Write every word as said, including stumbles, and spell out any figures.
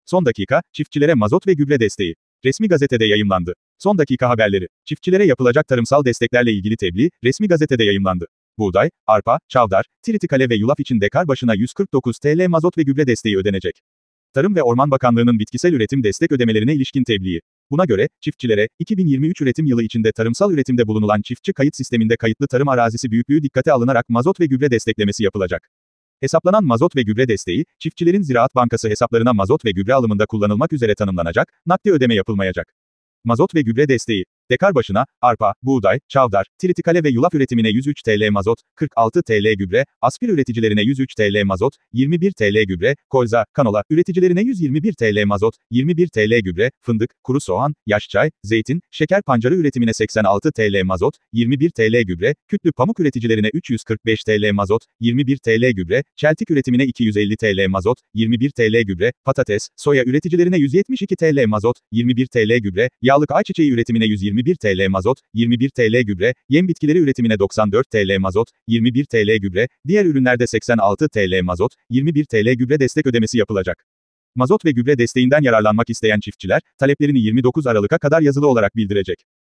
Son dakika, çiftçilere mazot ve gübre desteği. Resmi gazetede yayımlandı. Son dakika haberleri. Çiftçilere yapılacak tarımsal desteklerle ilgili tebliğ, resmi gazetede yayımlandı. Buğday, arpa, çavdar, tritikale ve yulaf için dekar başına yüz kırk dokuz TL mazot ve gübre desteği ödenecek. Tarım ve Orman Bakanlığı'nın bitkisel üretim destek ödemelerine ilişkin tebliği. Buna göre, çiftçilere, iki bin yirmi üç üretim yılı içinde tarımsal üretimde bulunulan çiftçi kayıt sisteminde kayıtlı tarım arazisi büyüklüğü dikkate alınarak mazot ve gübre desteklemesi yapılacak. Hesaplanan mazot ve gübre desteği, çiftçilerin Ziraat Bankası hesaplarına mazot ve gübre alımında kullanılmak üzere tanımlanacak, nakdi ödeme yapılmayacak. Mazot ve gübre desteği. Dekar başına, arpa, buğday, çavdar, tritikale ve yulaf üretimine yüz üç TL mazot, kırk altı TL gübre, aspir üreticilerine yüz üç TL mazot, yirmi bir TL gübre, kolza, kanola, üreticilerine yüz yirmi bir TL mazot, yirmi bir TL gübre, fındık, kuru soğan, yaş çay, zeytin, şeker pancarı üretimine seksen altı TL mazot, yirmi bir TL gübre, kütlü pamuk üreticilerine üç yüz kırk beş TL mazot, yirmi bir TL gübre, çeltik üretimine iki yüz elli TL mazot, yirmi bir TL gübre, patates, soya üreticilerine yüz yetmiş iki TL mazot, yirmi bir TL gübre, yağlık ayçiçeği üretimine yüz yirmi bir TL mazot, yirmi bir TL gübre, yem bitkileri üretimine doksan dört TL mazot, yirmi bir TL gübre, diğer ürünlerde seksen altı TL mazot, yirmi bir TL gübre destek ödemesi yapılacak. Mazot ve gübre desteğinden yararlanmak isteyen çiftçiler, taleplerini yirmi dokuz Aralık'a kadar yazılı olarak bildirecek.